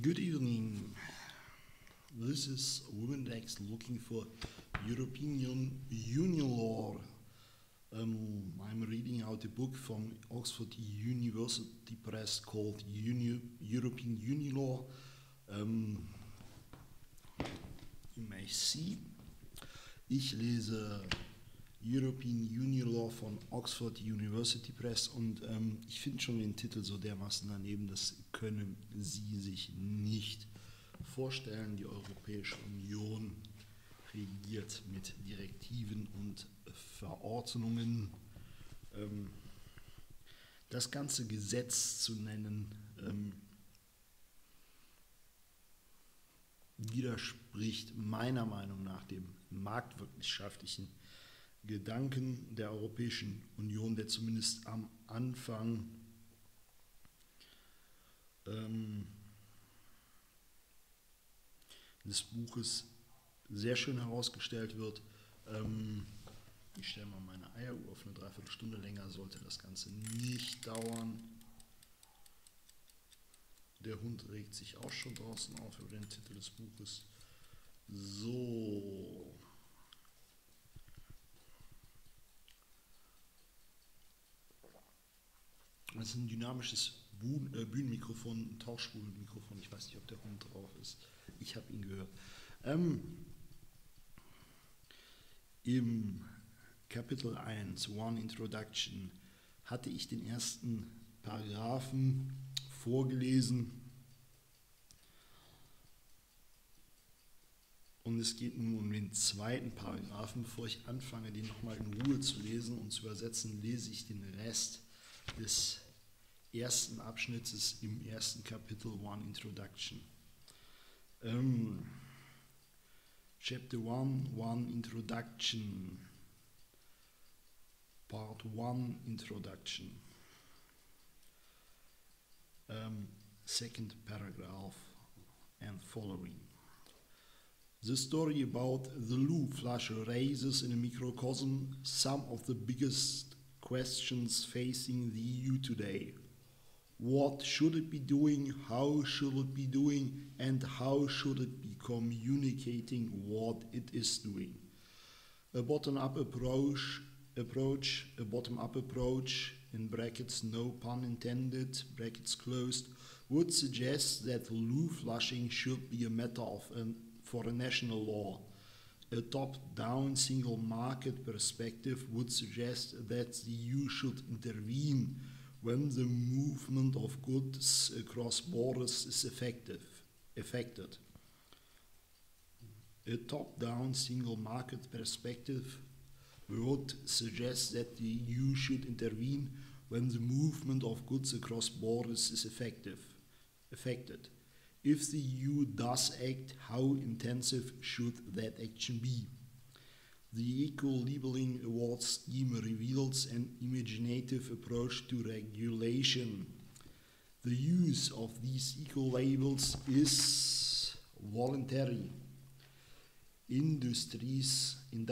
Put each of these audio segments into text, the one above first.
Good evening. This is Womendex looking for European Union law. I'm reading out a book from Oxford University Press called European Union Law. You may see. Ich lese European Union Law von Oxford University Press und ich finde schon den Titel so dermaßen daneben, das können Sie sich nicht vorstellen. Die Europäische Union regiert mit Direktiven und Verordnungen. Das ganze Gesetz zu nennen, widerspricht meiner Meinung nach dem marktwirtschaftlichen Gedanken der Europäischen Union, der zumindest am Anfang des Buches sehr schön herausgestellt wird. Ich stelle mal meine Eieruhr auf eine Dreiviertelstunde, länger sollte das Ganze nicht dauern. Der Hund regt sich auch schon draußen auf über den Titel des Buches. So. Das ist ein dynamisches Bühnenmikrofon, ein Tauchspulenmikrofon. Ich weiß nicht, ob der Hund drauf ist. Ich habe ihn gehört. Im Kapitel 1, One Introduction, hatte ich den ersten Paragraphen vorgelesen. Und es geht nun um den zweiten Paragraphen. Bevor ich anfange, den nochmal in Ruhe zu lesen und zu übersetzen, lese ich den Rest des ersten Abschnittes im ersten Kapitel One Introduction. Chapter 1, One Introduction. Part 1 Introduction. Second paragraph and following. The story about the Lou flush raises in a microcosm some of the biggest questions facing the EU today. What should it be doing, how should it be doing, and how should it be communicating what it is doing? A bottom-up approach, in brackets no pun intended, brackets closed, would suggest that loo flushing should be a matter for a national law. A top-down single market perspective would suggest that the EU should intervene when the movement of goods across borders is affected. A top-down single market perspective would suggest that the EU should intervene when the movement of goods across borders is affected. If the EU does act, how intensive should that action be? The Eco-Labeling Award scheme reveals an imaginative approach to regulation. The use of these eco-labels is voluntary. Industries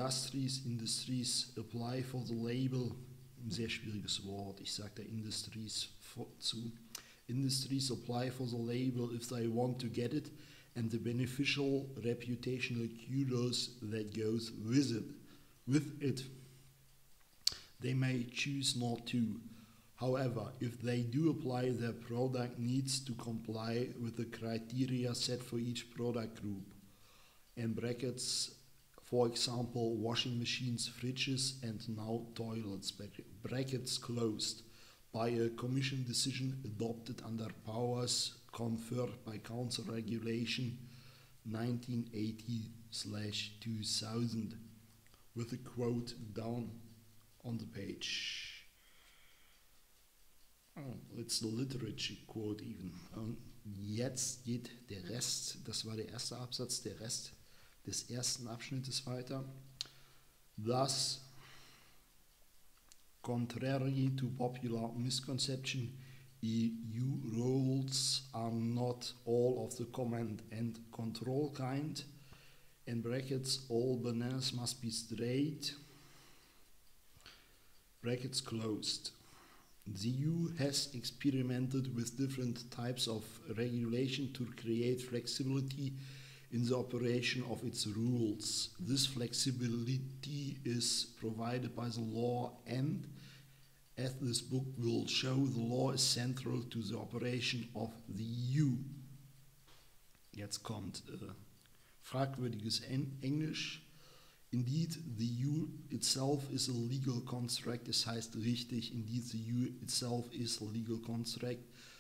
apply for the label, ein sehr schwieriges Wort, ich sage da Industries zu. Industries apply for the label if they want to get it, and the beneficial reputational kudos that goes with it. They may choose not to. However, if they do apply, their product needs to comply with the criteria set for each product group. In brackets, for example, washing machines, fridges, and now toilets, brackets closed, by a Commission decision adopted under powers conferred by Council Regulation 1980/2000, with a quote down on the page. Oh, it's the literature quote even. Jetzt geht der Rest, das war der erste Absatz, der Rest des ersten Abschnittes weiter. Thus, contrary to popular misconception, EU rules are not all of the command and control kind. In brackets, all bananas must be straight. Brackets closed. The EU has experimented with different types of regulation to create flexibility in the operation of its rules. This flexibility is provided by the law, and as this book will show, the law is central to the operation of the EU. Jetzt kommt fragwürdiges Englisch. Indeed, the EU itself is a legal construct. Das heißt richtig, indeed, the EU itself is a legal construct.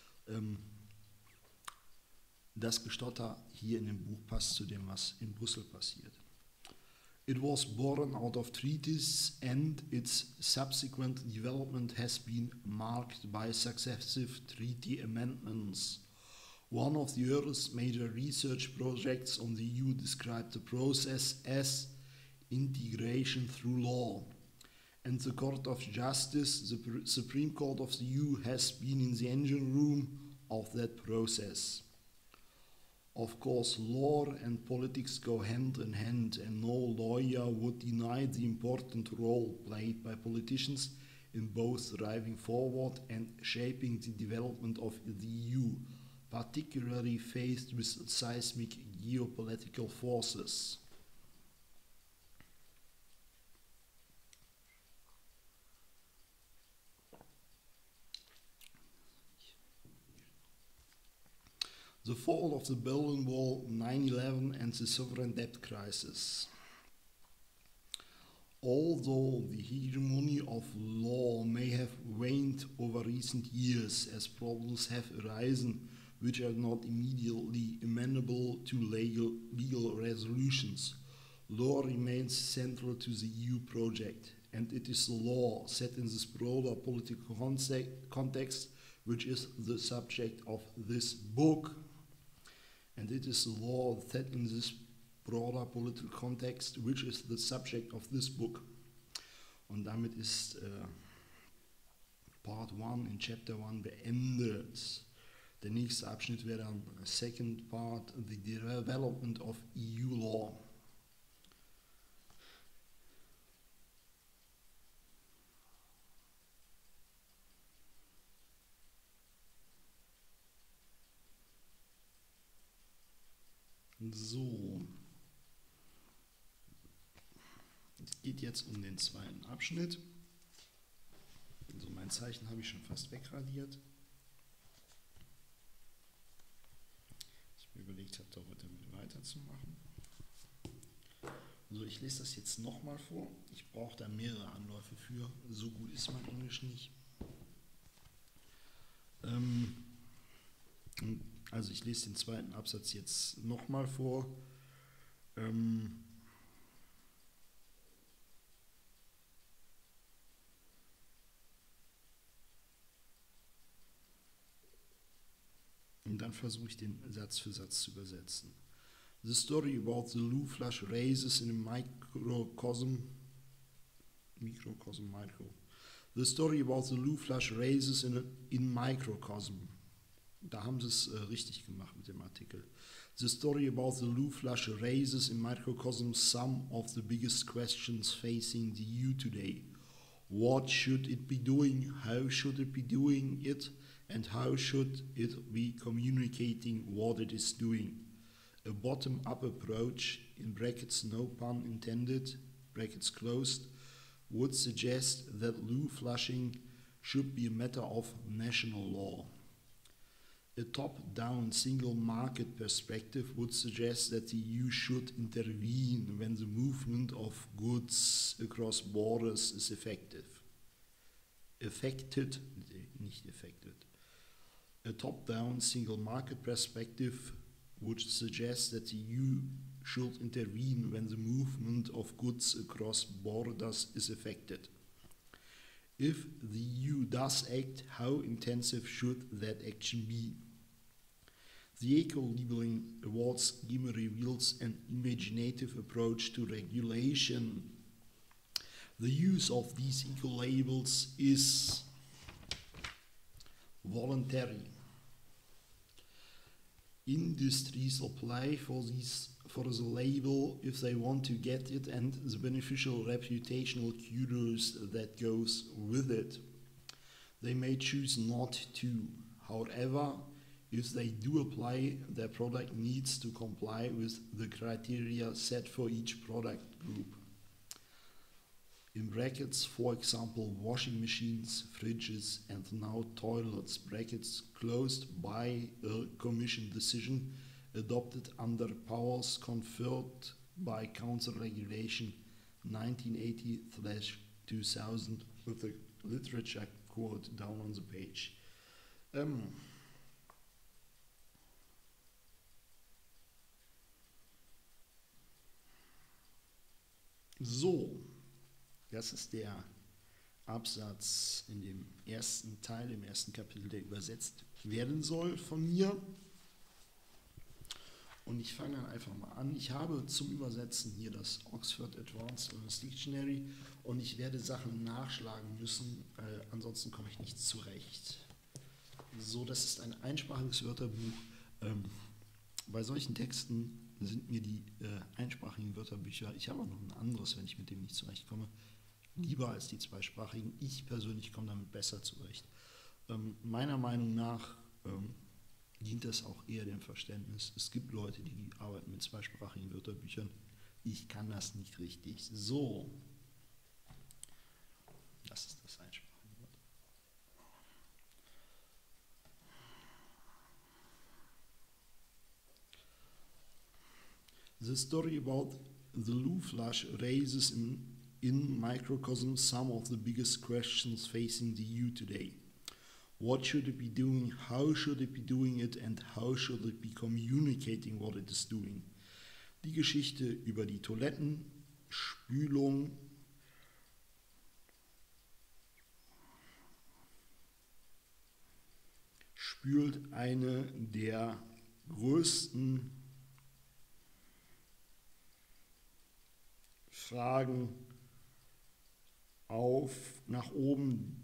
Das Gestotter hier in dem Buch passt zu dem, was in Brüssel passiert. It was born out of treaties, and its subsequent development has been marked by successive treaty amendments. One of the earliest major research projects on the EU described the process as integration through law. And the Court of Justice, the Supreme Court of the EU, has been in the engine room of that process. Of course, law and politics go hand in hand, and no lawyer would deny the important role played by politicians in both driving forward and shaping the development of the EU, particularly faced with seismic geopolitical forces. The fall of the Berlin Wall, 9/11 and the sovereign debt crisis. Although the hegemony of law may have waned over recent years as problems have arisen which are not immediately amenable to legal resolutions, law remains central to the EU project, and it is the law set in this broader political context which is the subject of this book. And it is the law set in this broader political context, which is the subject of this book. Und damit ist Part 1 in Chapter 1 beendet. Der nächste Abschnitt wäre dann Second Part, the Development of EU Law. So, es geht jetzt um den zweiten Abschnitt. Also mein Zeichen habe ich schon fast wegradiert. Ich mir überlegt habe, da heute mit weiterzumachen. Also ich lese das jetzt nochmal vor. Ich brauche da mehrere Anläufe für. So gut ist mein Englisch nicht. Also ich lese den zweiten Absatz jetzt nochmal vor. Und dann versuche ich den Satz für Satz zu übersetzen. The story about the loo flush raises in a microcosm. The story about the loo flush raises in microcosm. Da haben sie es richtig gemacht mit dem Artikel. The story about the loo flush raises in microcosm some of the biggest questions facing the EU today. What should it be doing? How should it be doing it? And how should it be communicating what it is doing? A bottom-up approach, in brackets no pun intended, brackets closed, would suggest that loo flushing should be a matter of national law. A top-down single market perspective would suggest that the EU should intervene when the movement of goods across borders is nicht affected. A top-down single market perspective would suggest that the EU should intervene when the movement of goods across borders is affected. If the EU does act, how intensive should that action be? The Eco-Labeling Award scheme reveals an imaginative approach to regulation. The use of these eco-labels is voluntary. Industries apply for the label if they want to get it and the beneficial reputational kudos that goes with it. They may choose not to. However, if they do apply, their product needs to comply with the criteria set for each product group. In brackets, for example, washing machines, fridges, and now toilets, brackets closed by a Commission decision adopted under powers conferred by Council Regulation 1980/2000 with the literature quote down on the page. So, das ist der Absatz in dem ersten Teil, im ersten Kapitel, der übersetzt werden soll von mir. Und ich fange dann einfach mal an. Ich habe zum Übersetzen hier das Oxford Advanced English Dictionary und ich werde Sachen nachschlagen müssen, ansonsten komme ich nicht zurecht. So, das ist ein einsprachiges Wörterbuch. Bei solchen Texten sind mir die einsprachigen Wörterbücher, ich habe auch noch ein anderes, wenn ich mit dem nicht zurechtkomme, lieber als die zweisprachigen. Ich persönlich komme damit besser zurecht. Meiner Meinung nach dient das auch eher dem Verständnis. Es gibt Leute, die arbeiten mit zweisprachigen Wörterbüchern. Ich kann das nicht richtig. So, das ist das einsprachige Wort. The story about the loo flush raises in microcosm some of the biggest questions facing the EU today. What should it be doing? How should it be doing it? And how should it be communicating what it is doing? Die Geschichte über die Toilettenspülung spült eine der größten Fragen auf, nach oben,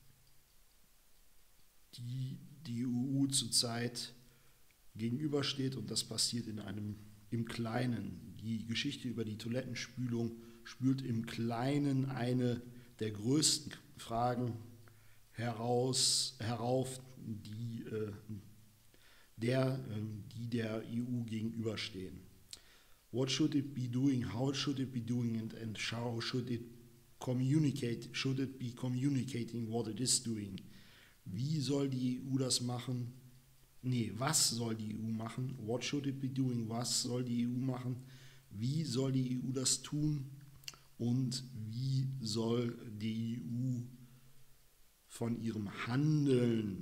die EU zurzeit gegenübersteht, und das passiert im Kleinen. Die Geschichte über die Toilettenspülung spült im Kleinen eine der größten Fragen herauf, die der EU gegenüberstehen. What should it be doing? How should it be doing it? And how should it communicate? Should it be communicating what it is doing? Wie soll die EU das machen? Was soll die EU machen? What should it be doing? Was soll die EU machen? Wie soll die EU das tun? Und wie soll die EU von ihrem Handeln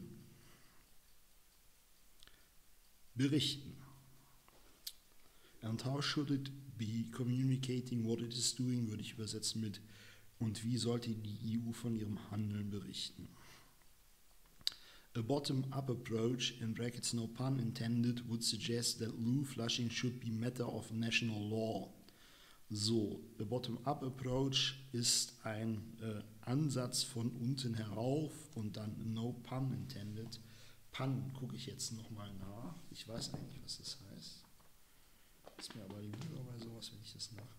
berichten? And how should it be communicating what it is doing, würde ich übersetzen mit, und wie sollte die EU von ihrem Handeln berichten? A bottom-up approach, in brackets no pun intended, would suggest that loo flushing should be matter of national law. So, a bottom-up approach ist ein Ansatz von unten herauf und dann no pun intended. Pun gucke ich jetzt nochmal nach. Ich weiß eigentlich, was das heißt. Ist mir aber lieber bei sowas, wenn ich das nachgucke.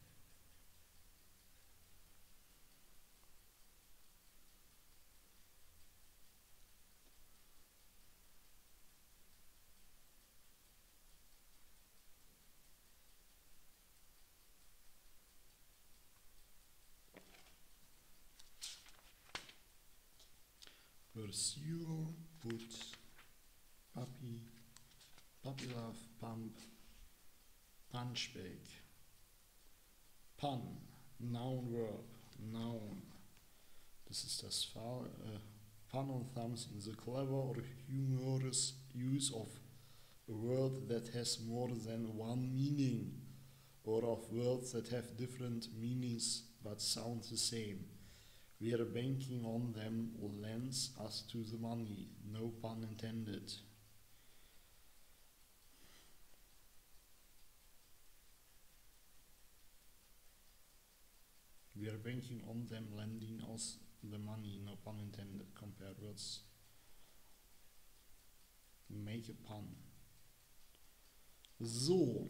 Pursue, put, puppy, puppy love, pump, punchback, pun, noun, verb, noun. Das ist das pun on thumbs in the clever or humorous use of a word that has more than one meaning, or of words that have different meanings but sound the same. We are banking on them lends us to the money, no pun intended. We are banking on them lending us the money, no pun intended. Compare words. Make a pun. So.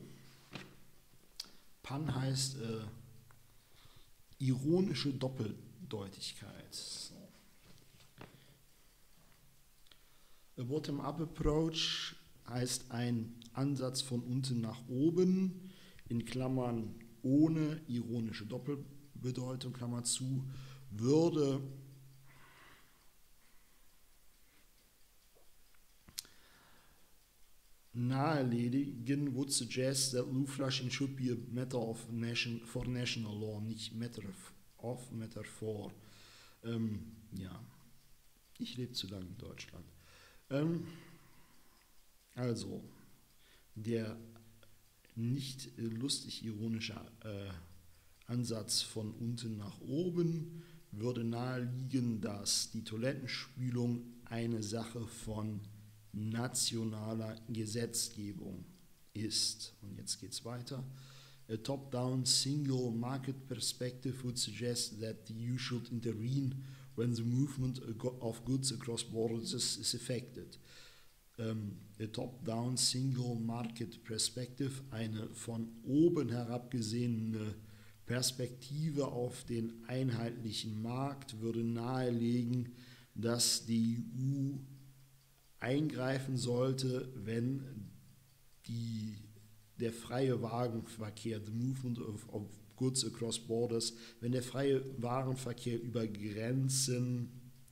Pun heißt ironische Doppeldeutigkeit. So. A Bottom-up Approach heißt ein Ansatz von unten nach oben, in Klammern ohne ironische Doppelbedeutung, Klammer zu, würde nahelegen, would suggest that loop flushing should be a matter of for national law, nicht matter of, matter for. Ja, ich lebe zu lange in Deutschland. Also, der nicht lustig ironische Ansatz von unten nach oben würde naheliegen, dass die Toilettenspülung eine Sache von nationaler Gesetzgebung ist. Und jetzt geht es weiter. A top-down single market perspective would suggest that the EU should intervene when the movement of goods across borders is affected. A top-down single market perspective, eine von oben herab gesehene Perspektive auf den einheitlichen Markt, würde nahelegen, dass die EU eingreifen sollte, wenn der freie Warenverkehr, the movement of goods across borders, wenn der freie Warenverkehr über Grenzen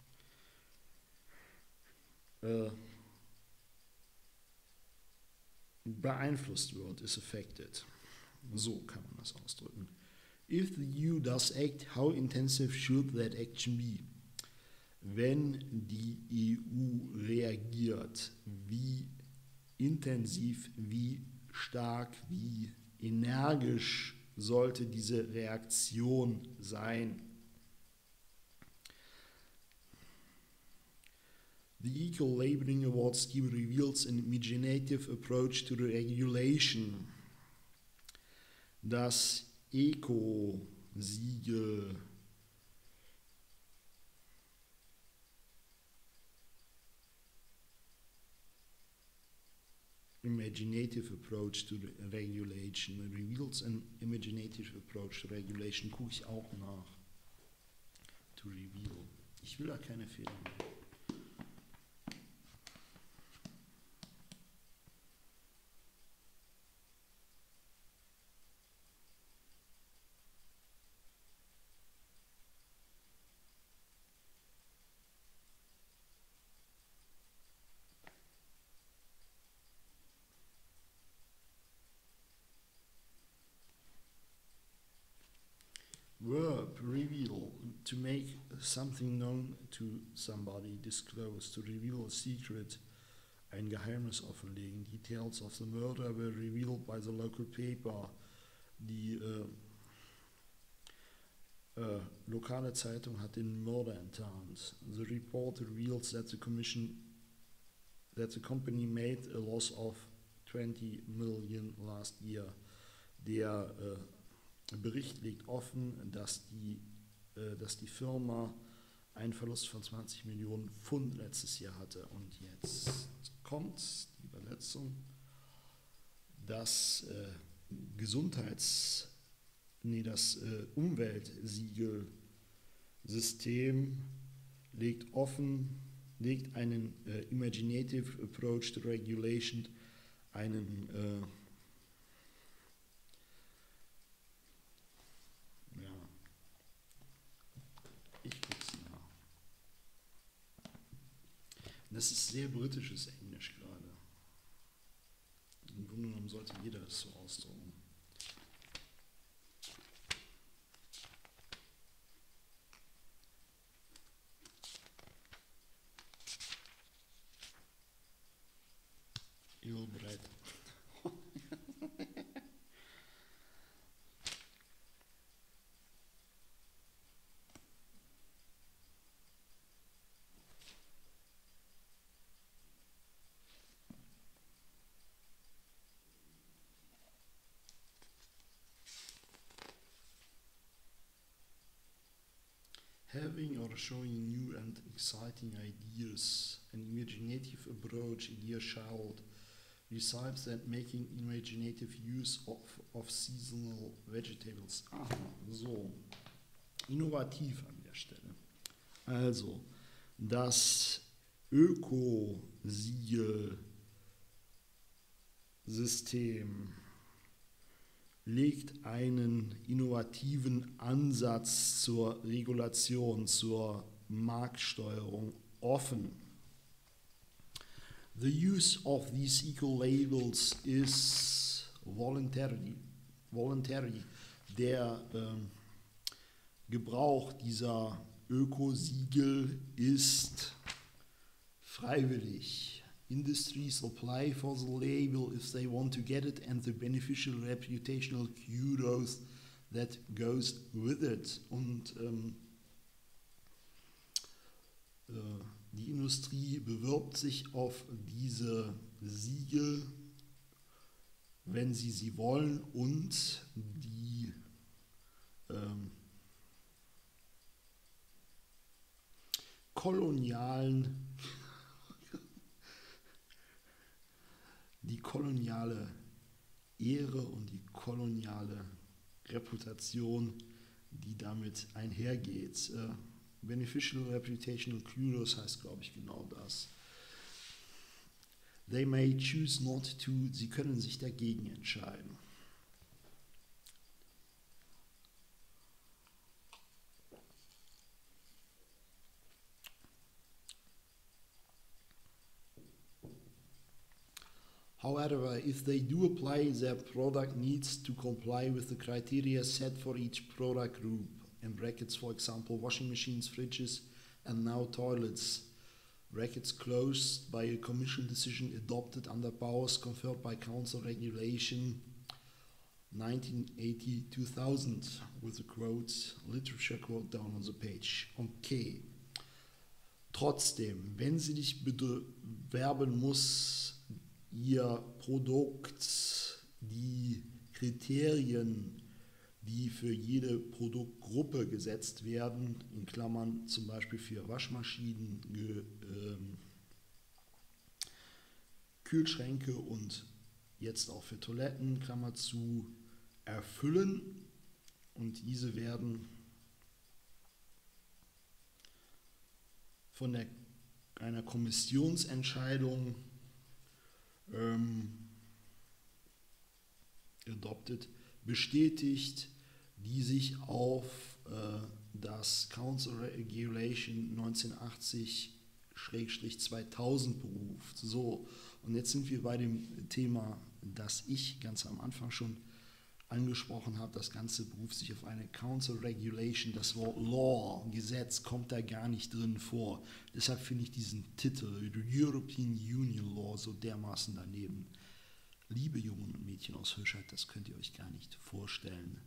beeinflusst wird, is affected. So kann man das ausdrücken. If the EU does act, how intensive should that action be? Wenn die EU reagiert, wie intensiv, wie stark, wie energisch sollte diese Reaktion sein? The Equal Labeling Awards Scheme reveals an imaginative approach to the regulation. Das Eco-Siegel imaginative approach to regulation reveals an imaginative approach to regulation. Gucke ich auch nach. To reveal. Ich will da keine Fehler machen. Verb, reveal, to make something known to somebody, disclose, to reveal a secret, ein Geheimnis offenlegen. Details of the murder were revealed by the local paper. Die lokale Zeitung hat den Mörder enttarnt. The report reveals that the company made a loss of 20 million last year. Der Bericht legt offen, dass die Firma einen Verlust von 20 Millionen Pfund letztes Jahr hatte. Und jetzt kommt die Übersetzung. Das das Umweltsiegelsystem legt einen imaginative approach to regulation, einen ich guck's nach. Das ist sehr britisches Englisch gerade. Im Grunde genommen sollte jeder das so ausdrücken. Ölbrett. Having or showing new and exciting ideas, an imaginative approach, idea child, besides that making imaginative use of seasonal vegetables. Aha, so, innovativ an der Stelle. Also, das Ökosiegel-System legt einen innovativen Ansatz zur Regulation, zur Marktsteuerung offen. The use of these eco-labels is voluntary. Der Gebrauch dieser Ökosiegel ist freiwillig. Industries apply for the label if they want to get it and the beneficial reputational kudos that goes with it. Und die Industrie bewirbt sich auf diese Siegel, wenn sie wollen, und die koloniale Ehre und die koloniale Reputation, die damit einhergeht. Beneficial Reputational Kudos heißt, glaube ich, genau das. They may choose not to, sie können sich dagegen entscheiden. However, if they do apply, their product needs to comply with the criteria set for each product group. In brackets, for example, washing machines, fridges, and now toilets. Brackets closed by a Commission decision adopted under powers conferred by Council Regulation 1980-2000 with a quote, literature quote down on the page. Okay. Trotzdem, wenn sie dich bewerben muss, ihr Produkt, die Kriterien, die für jede Produktgruppe gesetzt werden, in Klammern zum Beispiel für Waschmaschinen, Kühlschränke und jetzt auch für Toiletten, Klammer zu, erfüllen, und diese werden von einer Kommissionsentscheidung adopted, bestätigt, die sich auf das Council Regulation 1980-2000 beruft. So, und jetzt sind wir bei dem Thema, das ich ganz am Anfang schon angesprochen habe. Das Ganze beruft sich auf eine Council Regulation. Das Wort Law, Gesetz, kommt da gar nicht drin vor. Deshalb finde ich diesen Titel, The European Union Law, so dermaßen daneben. Liebe Jungen und Mädchen aus Höschert, das könnt ihr euch gar nicht vorstellen.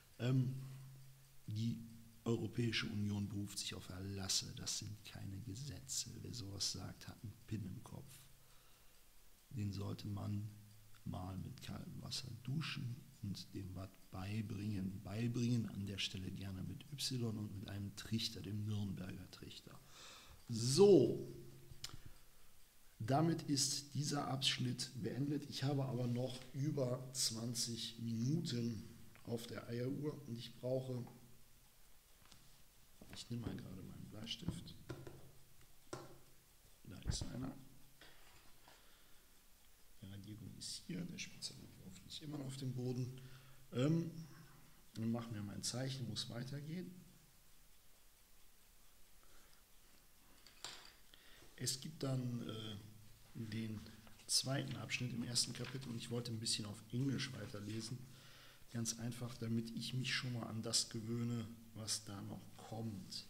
Die Europäische Union beruft sich auf Erlasse, das sind keine Gesetze. Wer sowas sagt, hat einen Pin im Kopf. Den sollte man mal mit kaltem Wasser duschen und dem was beibringen. Beibringen an der Stelle gerne mit Y und mit einem Trichter, dem Nürnberger Trichter. So. Damit ist dieser Abschnitt beendet. Ich habe aber noch über 20 Minuten auf der Eieruhr und ich nehme mal gerade meinen Bleistift. Da ist einer. Die Radierung ist hier, der Spitzer liegt hoffentlich immer noch auf dem Boden. Dann machen wir mein Zeichen, muss weitergehen. Es gibt dann den zweiten Abschnitt im ersten Kapitel und ich wollte ein bisschen auf Englisch weiterlesen. Ganz einfach, damit ich mich schon mal an das gewöhne, was da noch kommt.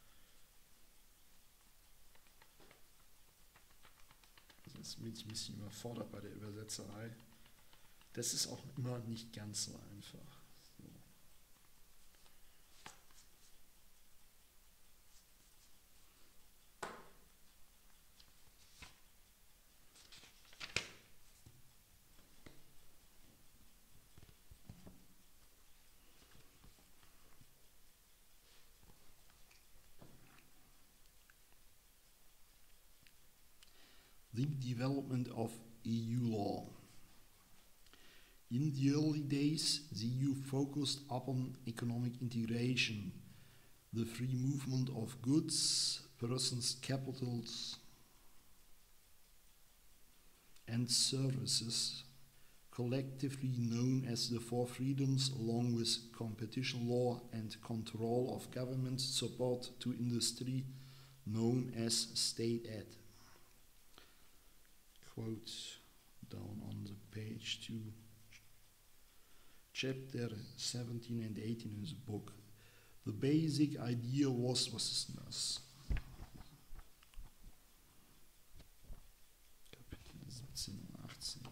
Jetzt bin ich ein bisschen überfordert bei der Übersetzerei. Das ist auch immer nicht ganz so einfach. So. The development of EU law. In the early days, the EU focused upon economic integration, the free movement of goods, persons, capitals, and services, collectively known as the Four Freedoms, along with competition law and control of government support to industry, known as state aid. Quote down on the page to chapter 17 and 18 in the book. The basic idea was, was ist das? Kapitel 17 und 18.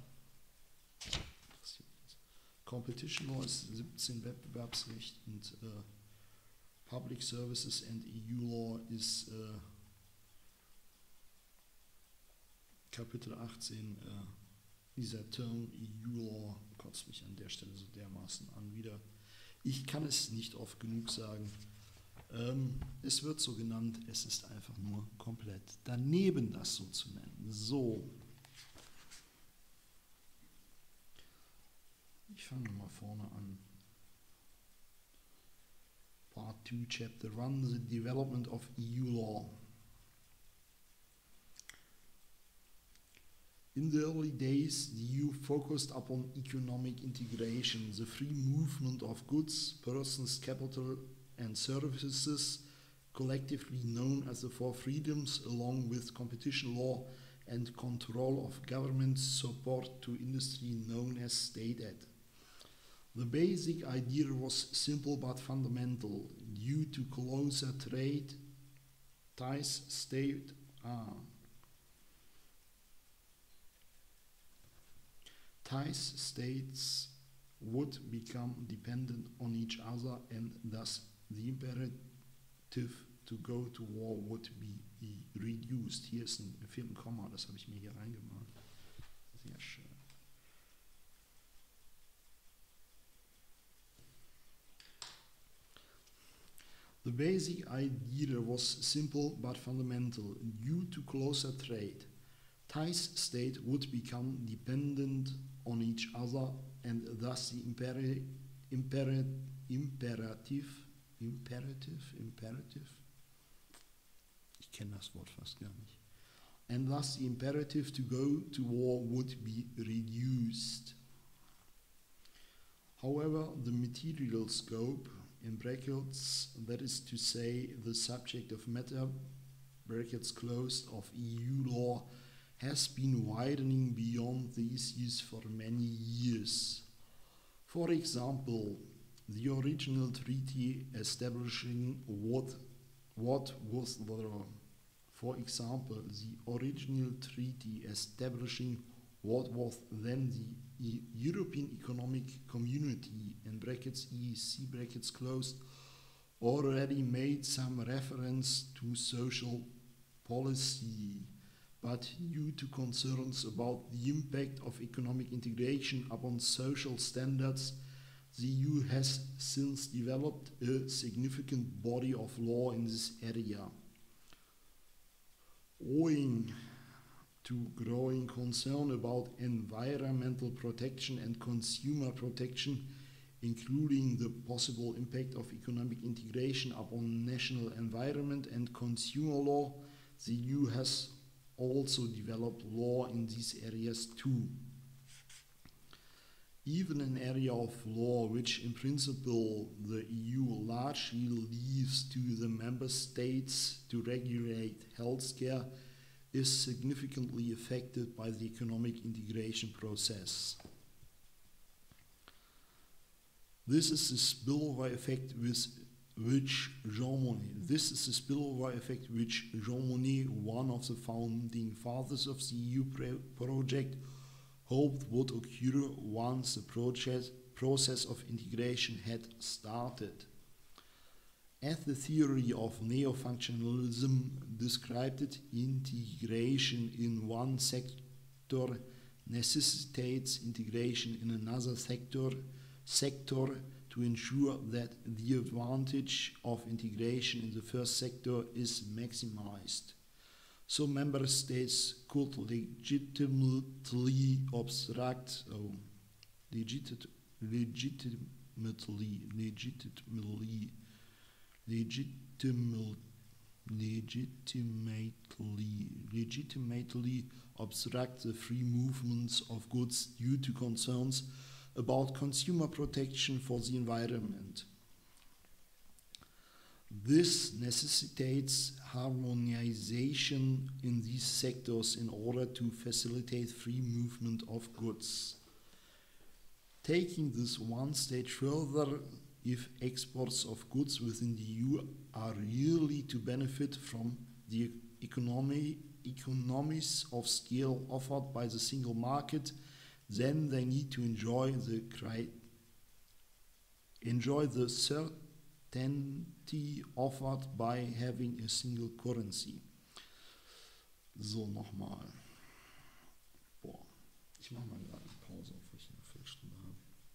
Competition Law ist 17 Wettbewerbsrecht und Public Services and EU Law ist Kapitel 18. Dieser Term EU Law kotzt mich an der Stelle so dermaßen an wieder. Ich kann es nicht oft genug sagen. Es wird so genannt, es ist einfach nur komplett daneben, das so zu nennen. So. Ich fange mal vorne an. Part 2, Chapter 1, the development of EU law. In the early days, the EU focused upon economic integration, the free movement of goods, persons, capital, and services, collectively known as the Four Freedoms, along with competition law and control of government support to industry, known as state aid. The basic idea was simple but fundamental. Due to closer trade ties, states would become dependent on each other, and thus the imperative to go to war would be reduced. Hier ist ein vierten Komma, das habe ich mir hier reingemacht. Sehr schön. The basic idea was simple but fundamental. Due to closer trade, ties states would become dependent on each other, and thus the imperative, ich kenne das Wort fast gar nicht, and thus the imperative to go to war would be reduced. However, the material scope, in brackets, that is to say the subject of matter, brackets closed, of EU law, has been widening beyond the issues for many years. For example, the original treaty establishing what was the, for example, the original treaty establishing what was then the European Economic Community, in brackets EEC brackets closed, already made some reference to social policy, but due to concerns about the impact of economic integration upon social standards, the EU has since developed a significant body of law in this area. Owing to growing concern about environmental protection and consumer protection, including the possible impact of economic integration upon national environment and consumer law, the EU has also developed law in these areas too. Even an area of law which in principle the EU largely leaves to the member states to regulate healthcare is significantly affected by the economic integration process. This is the spillover effect which Jean Monnet, one of the founding fathers of the EU project, hoped would occur once the process of integration had started. As the theory of neo-functionalism described it, integration in one sector necessitates integration in another sector to ensure that the advantage of integration in the first sector is maximized. So member states could legitimately legitimately obstruct the free movements of goods due to concerns about consumer protection for the environment. This necessitates harmonization in these sectors in order to facilitate free movement of goods. Taking this one stage further, if exports of goods within the EU are really to benefit from the economies of scale offered by the single market, then they need to enjoy the certainty offered by having a single currency. So, nochmal. Boah, ich mache mal gerade eine Pause, auf ich eine Viertelstunde habe.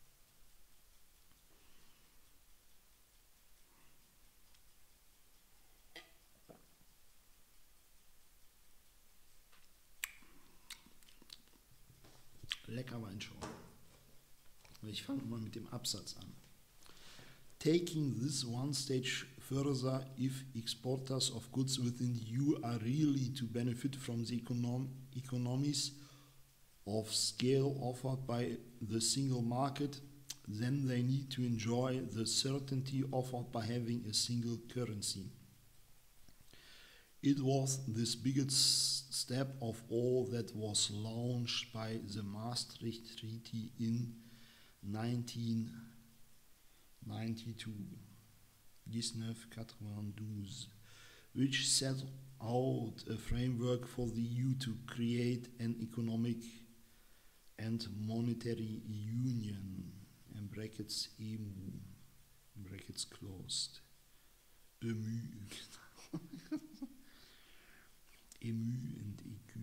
Lecker Weinschaum. Ich fange mal mit dem Absatz an. Taking this one stage further, if exporters of goods within the EU are really to benefit from the economies of scale offered by the single market, then they need to enjoy the certainty offered by having a single currency. It was this biggest step of all that was launched by the Maastricht Treaty in 1992, 1992, which set out a framework for the EU to create an economic and monetary union, in brackets EMU, in brackets closed, EMU. EMU and EQ.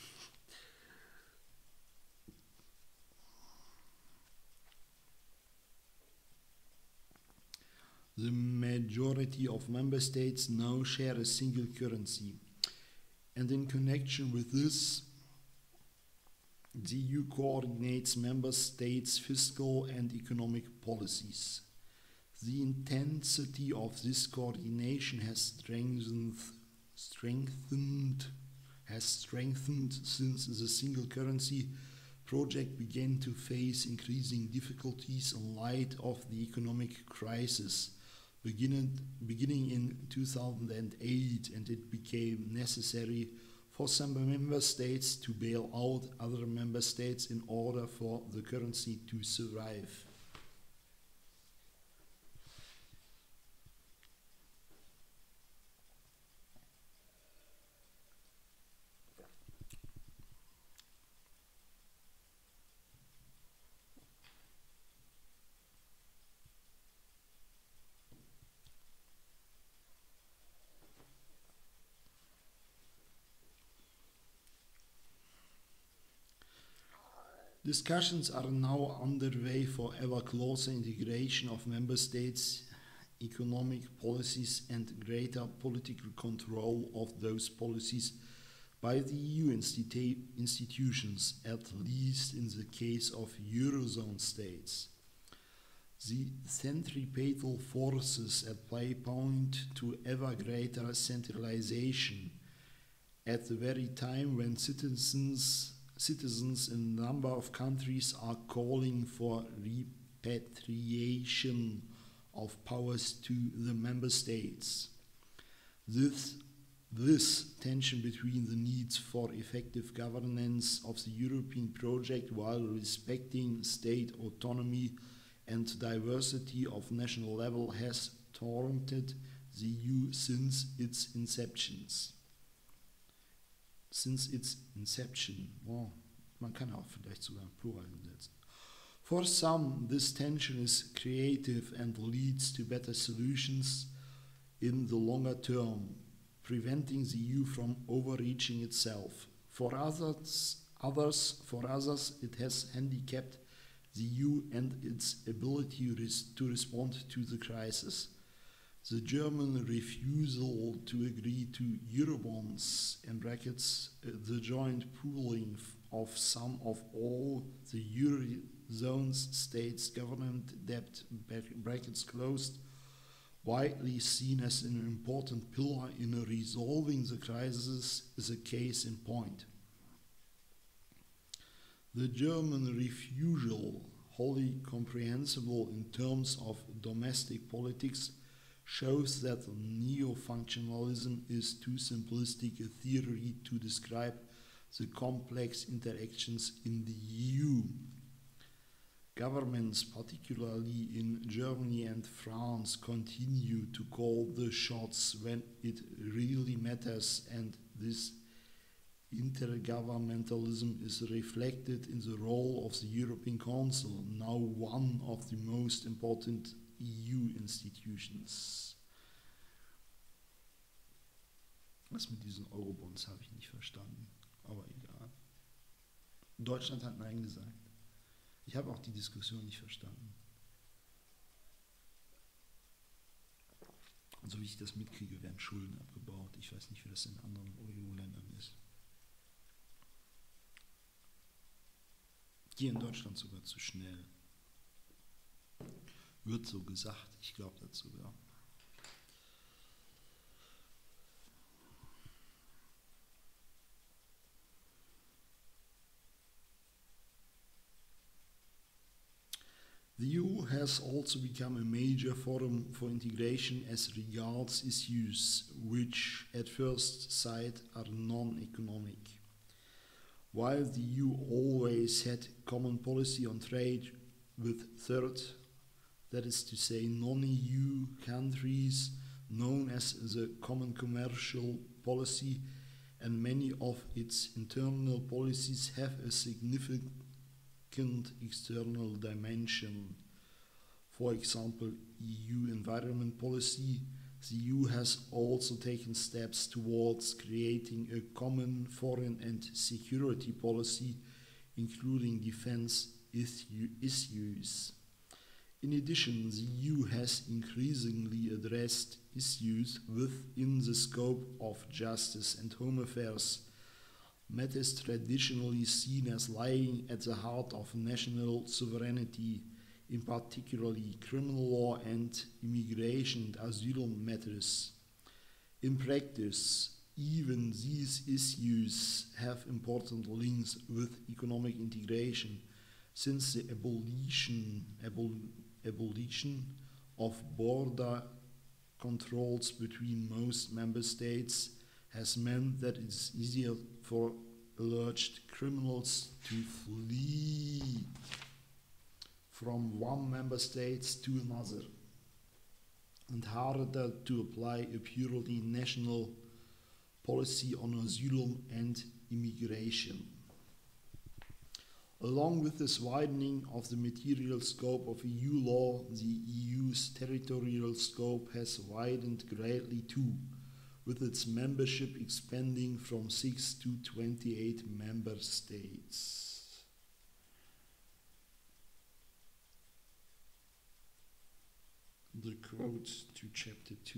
The majority of member states now share a single currency, and in connection with this, the EU coordinates member states' fiscal and economic policies. The intensity of this coordination has strengthened since the single currency project began to face increasing difficulties in light of the economic crisis beginning in 2008, and it became necessary for some member states to bail out other member states in order for the currency to survive. Discussions are now underway for ever closer integration of member states' economic policies and greater political control of those policies by the EU institutions, at least in the case of Eurozone states. The centripetal forces at play point to ever greater centralization at the very time when citizens in a number of countries are calling for repatriation of powers to the member states. This tension between the needs for effective governance of the European project while respecting state autonomy and diversity of national level has tormented the EU since its inception. Man kann auch vielleicht sogar Plural setzen. For some, this tension is creative and leads to better solutions in the longer term, preventing the EU from overreaching itself. For others, it has handicapped the EU and its ability to respond to the crisis. The German refusal to agree to Eurobonds, in brackets, the joint pooling of some of all the Eurozone's states' government debt, brackets closed, widely seen as an important pillar in resolving the crisis, is a case in point. The German refusal, wholly comprehensible in terms of domestic politics, shows that neo-functionalism is too simplistic a theory to describe the complex interactions in the EU. Governments, particularly in Germany and France, continue to call the shots when it really matters, and this intergovernmentalism is reflected in the role of the European Council, now one of the most important EU institutions. Das mit diesen Eurobonds habe ich nicht verstanden, aber egal. Deutschland hat Nein gesagt. Ich habe auch die Diskussion nicht verstanden. Und so wie ich das mitkriege, werden Schulden abgebaut. Ich weiß nicht, wie das in anderen EU-Ländern ist. Hier in Deutschland sogar zu schnell. Wird so gesagt, ich glaube das sogar. The EU has also become a major forum for integration as regards issues which at first sight are non-economic. While the EU always had common policy on trade with third, that is to say non-EU countries, known as the Common Commercial Policy, and many of its internal policies have a significant external dimension. For example, EU environment policy. The EU has also taken steps towards creating a common foreign and security policy, including defense issues. In addition, the EU has increasingly addressed issues within the scope of justice and home affairs, matters traditionally seen as lying at the heart of national sovereignty, in particularly criminal law and immigration and asylum matters. In practice, even these issues have important links with economic integration, since the abolition of border controls between most member states has meant that it's easier for alleged criminals to flee from one member state to another, and harder to apply a purely national policy on asylum and immigration. Along with this widening of the material scope of EU law, the EU's territorial scope has widened greatly too, with its membership expanding from 6 to 28 member states. The quote to chapter 2.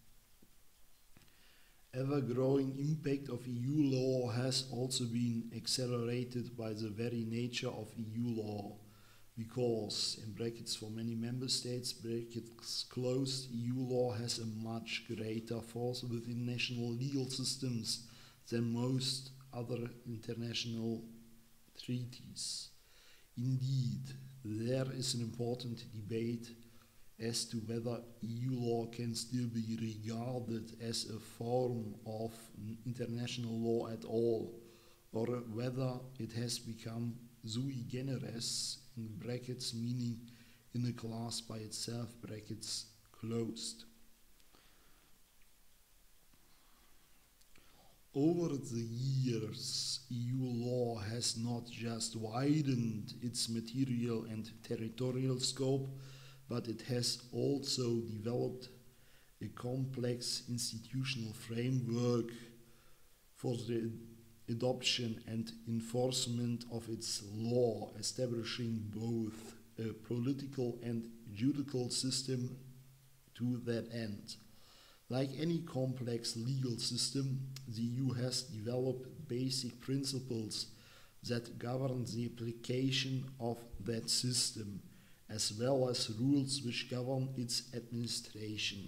Ever-growing impact of EU law has also been accelerated by the very nature of EU law, because, in brackets for many member states, brackets closed, EU law has a much greater force within national legal systems than most other international treaties. Indeed, there is an important debate as to whether EU law can still be regarded as a form of international law at all, or whether it has become sui generis, in brackets meaning in a class by itself, brackets closed. Over the years, EU law has not just widened its material and territorial scope, but it has also developed a complex institutional framework for the adoption and enforcement of its law, establishing both a political and judicial system to that end. Like any complex legal system, the EU has developed basic principles that govern the application of that system, as well as rules which govern its administration.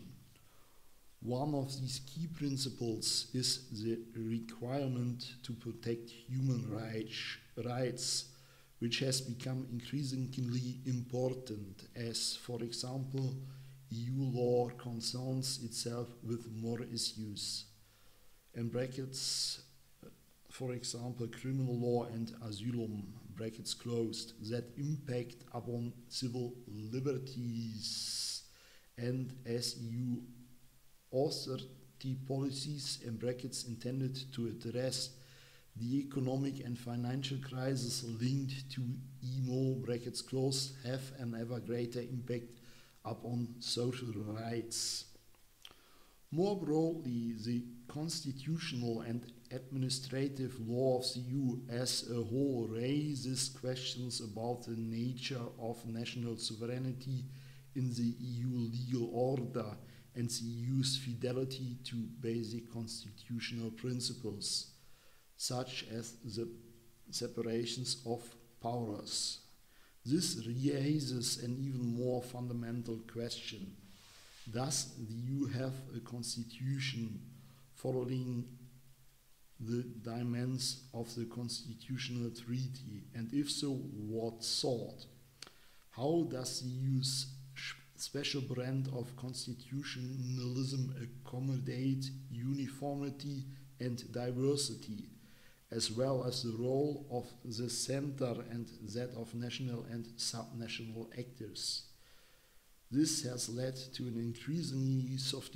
One of these key principles is the requirement to protect human rights, which has become increasingly important as, for example, EU law concerns itself with more issues. In brackets, for example, criminal law and asylum, brackets closed, that impact upon civil liberties, and as EU austerity policies, in brackets intended to address the economic and financial crisis linked to EMO, brackets closed, have an ever greater impact upon social rights. More broadly, the constitutional and administrative law of the EU as a whole raises questions about the nature of national sovereignty in the EU legal order and the EU's fidelity to basic constitutional principles, such as the separations of powers. This raises an even more fundamental question. Does the EU have a constitution following the demands of the constitutional treaty, and if so, what sort? How does the EU's special brand of constitutionalism accommodate uniformity and diversity, as well as the role of the center and that of national and subnational actors? This has led to an increasingly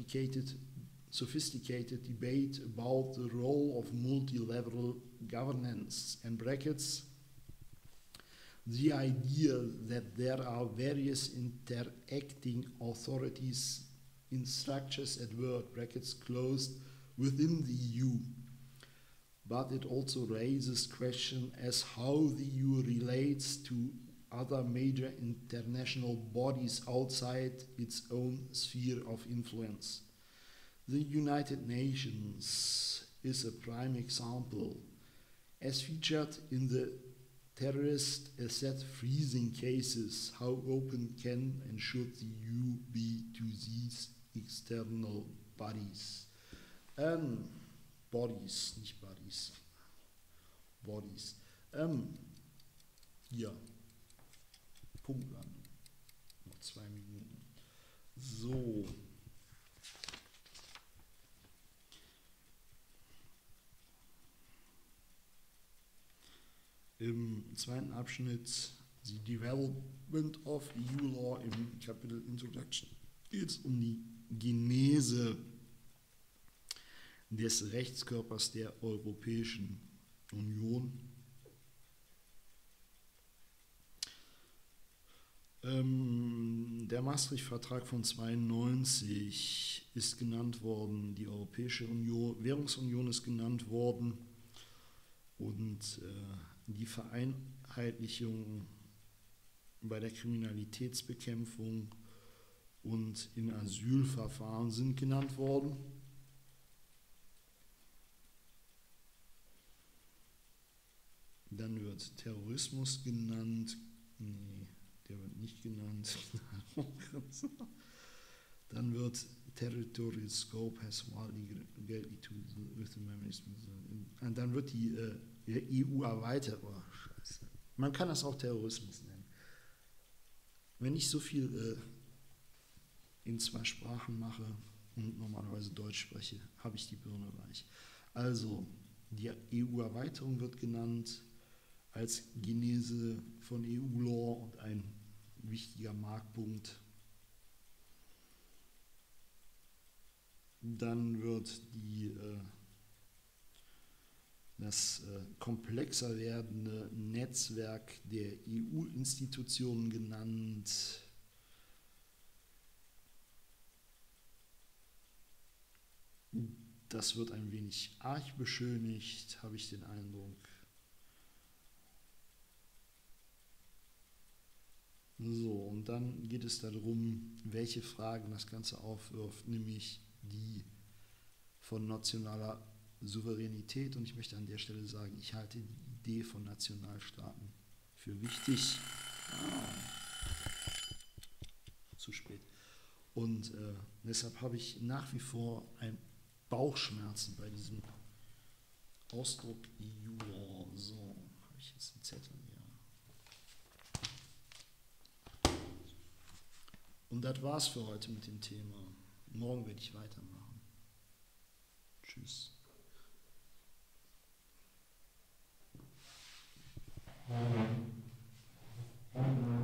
sophisticated debate about the role of multilevel governance, in brackets, the idea that there are various interacting authorities in structures at work, brackets closed, within the EU. But it also raises questions as how the EU relates to other major international bodies outside its own sphere of influence. The United Nations is a prime example. As featured in the terrorist asset freezing cases, how open can and should the EU be to these external bodies? Bodies, nicht Buddies. Bodies. Hier. Punktlandung. Noch 2 Minuten. So. Im zweiten Abschnitt, The Development of EU Law, im Kapitel Introduction, geht es um die Genese des Rechtskörpers der Europäischen Union. Der Maastricht-Vertrag von 92 ist genannt worden, die Europäische Union, Währungsunion ist genannt worden und die Vereinheitlichung bei der Kriminalitätsbekämpfung und in Asylverfahren sind genannt worden. Dann wird Terrorismus genannt. Nee, der wird nicht genannt. Dann wird Territorial Scope has widely with the memories. Und dann wird die EU erweitert. Oh, Scheiße. Man kann das auch Terrorismus nennen. Wenn ich so viel in 2 Sprachen mache und normalerweise Deutsch spreche, habe ich die Birne weich. Also, die EU-Erweiterung wird genannt als Genese von EU-Law und ein wichtiger Markpunkt. Dann wird das komplexer werdende Netzwerk der EU-Institutionen genannt. Das wird ein wenig arg beschönigt, habe ich den Eindruck. So, und dann geht es darum, welche Fragen das Ganze aufwirft, nämlich die von nationaler Souveränität. Und ich möchte an der Stelle sagen, ich halte die Idee von Nationalstaaten für wichtig. zu spät. Und deshalb habe ich nach wie vor Bauchschmerzen bei diesem Ausdruck Jura. So, habe ich jetzt einen Zettel, ja. Und das war's für heute mit dem Thema. Morgen werde ich weitermachen. Tschüss. Mhm.